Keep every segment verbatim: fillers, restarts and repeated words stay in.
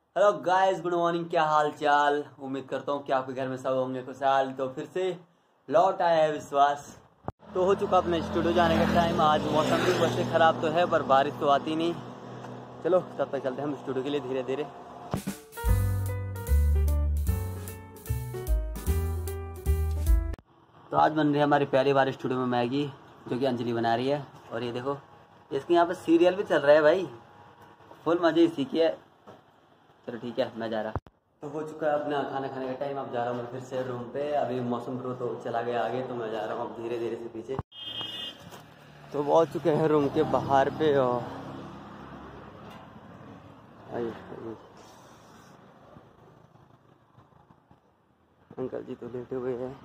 Hello guys, good morning. क्या हाल चाल? उम्मीद करता हूँ कि आपके घर में सब होंगे खुशहाल। तो फिर से लौट आया है विश्वास। तो हो चुका अपने स्टूडियो जाने का टाइम। आज मौसम भी वैसे ख़राब तो है पर बारिश तो आती नहीं। चलो तब तक चलते हैं हम स्टूडियो के लिए धीरे धीरे। तो आज बन रही है हमारी पहली बार स्टूडियो में मैगी, जो कि अंजलि बना रही है। और ये देखो, इसके यहाँ पर सीरियल भी चल रहा है भाई, फुल मज़े इसी की है। चलो ठीक है, मैं जा रहा। तो हो चुका है अपना खाना खाने का टाइम। अब जा रहा हूँ मैं फिर से रूम पे। अभी मौसम प्रो तो चला गया आगे, तो मैं जा रहा हूँ अब धीरे धीरे से पीछे। तो पहुँच चुके हैं रूम के बाहर पे। और आइए आइए, अंकल जी तो लेटे हुए हैं।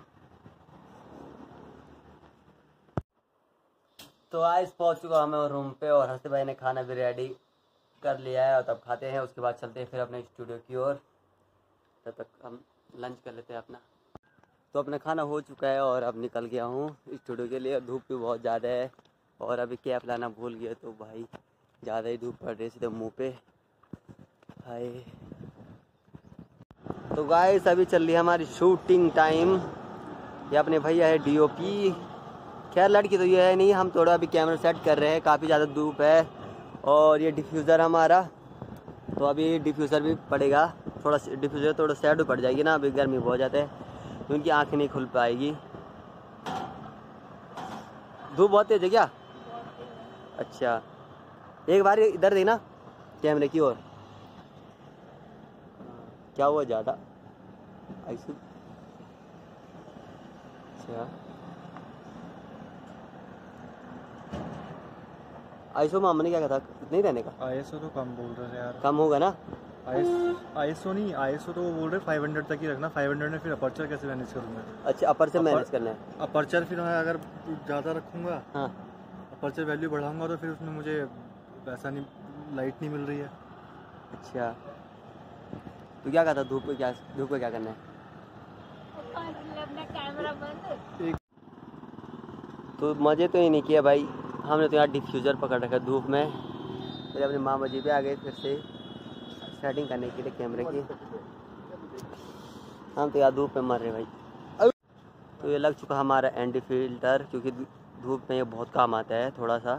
तो आज पहुँच चुका हूँ मैं रूम पे, और हंसते भाई ने खाना भी रेडी कर लिया है। और तब खाते हैं, उसके बाद चलते हैं फिर अपने स्टूडियो की ओर। तब तक हम लंच कर लेते हैं अपना। तो अपना खाना हो चुका है और अब निकल गया हूँ स्टूडियो के लिए। धूप भी बहुत ज़्यादा है और अभी कैप लाना भूल गया, तो भाई ज़्यादा ही धूप पड़ रही थी तो मुँह पे। हाय। तो गाइस अभी चल रही है हमारी शूटिंग टाइम। ये अपने भैया है डीओपी। खैर लड़की तो ये है नहीं, हम थोड़ा अभी कैमरा सेट कर रहे हैं। काफ़ी ज़्यादा धूप है। और ये डिफ्यूज़र हमारा, तो अभी डिफ्यूज़र भी पड़ेगा। थोड़ा डिफ्यूज़र थोड़ा साइड भी पड़ जाएगी ना, अभी गर्मी बहुत ज़्यादा है तो उनकी आँखें नहीं खुल पाएगी। धूप बहुत तेज है क्या? अच्छा, एक बार इधर देखना कैमरे की ओर। क्या हुआ ज़्यादा? ऐसे अच्छा, आईसो मामा ने क्या कहा था, नहीं रहने का? आईएसओ तो कम बोल रहे हैं यार। कम होगा ना? आईएसओ नहीं, आईएसओ तो वो बोल रहे फाइव हंड्रेड तक ही रखना। फाइव हंड्रेड में फिर अपर्चर कैसे मैनेज करूँगा? अच्छा, अपर से मैनेज करना है। अपर्चर फिर मैं अगर ज़्यादा रखूँगा, हाँ, अपर्चर वैल्यू बढ़ाऊँगा तो फिर उसमें मुझे वैसा नहीं, लाइट नहीं मिल रही है। अच्छा तो क्या कहा था, धूप को क्या धूप को क्या करना है? अपना कैमरा बंद। तो मज़े तो ये नहीं किया भाई, हमने तो यार डिफ्यूज़र पकड़ रखा है धूप में। फिर अपने मामा जी भी आ गए फिर से सेटिंग करने के लिए कैमरे की। हम तो यार धूप में मर रहे भाई। तो ये लग चुका हमारा एंटी फिल्टर, क्योंकि धूप में ये बहुत काम आता है थोड़ा सा।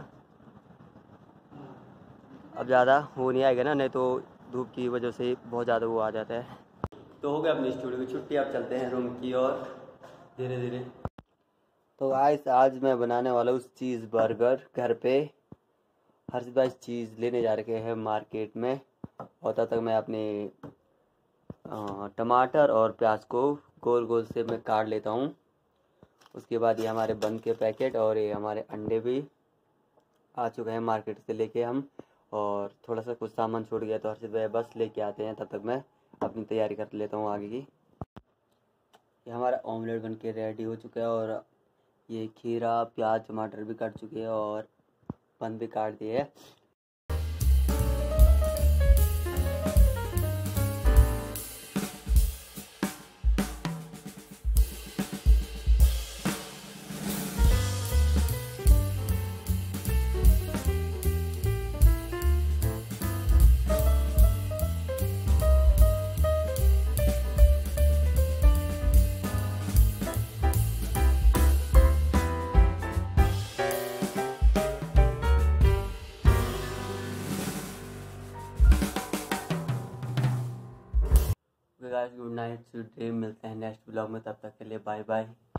अब ज़्यादा वो नहीं आएगा ना, नहीं तो धूप की वजह से बहुत ज़्यादा वो आ जाता है। तो हो गया अपनी स्टूडियो की छुट्टी। अब चलते हैं रूम की ओर धीरे धीरे। तो आज आज मैं बनाने वाला हूँ चीज़ बर्गर घर पे। हर्षित भाई चीज़ लेने जा रखे हैं मार्केट में, और तब तक मैं अपने टमाटर और प्याज को गोल गोल से मैं काट लेता हूँ। उसके बाद ये हमारे बंद के पैकेट और ये हमारे अंडे भी आ चुके हैं मार्केट से लेके हम। और थोड़ा सा कुछ सामान छूट गया तो हर्षित भाई बस लेके आते हैं, तब तक मैं अपनी तैयारी कर लेता हूँ आगे की। ये हमारा ऑमलेट बन के रेडी हो चुका है, और ये खीरा प्याज टमाटर भी काट चुके हैं और बंद भी काट दिए है। गाइस गुड नाइट, मिलते हैं नेक्स्ट ब्लॉग में। तब तक के लिए बाय बाय।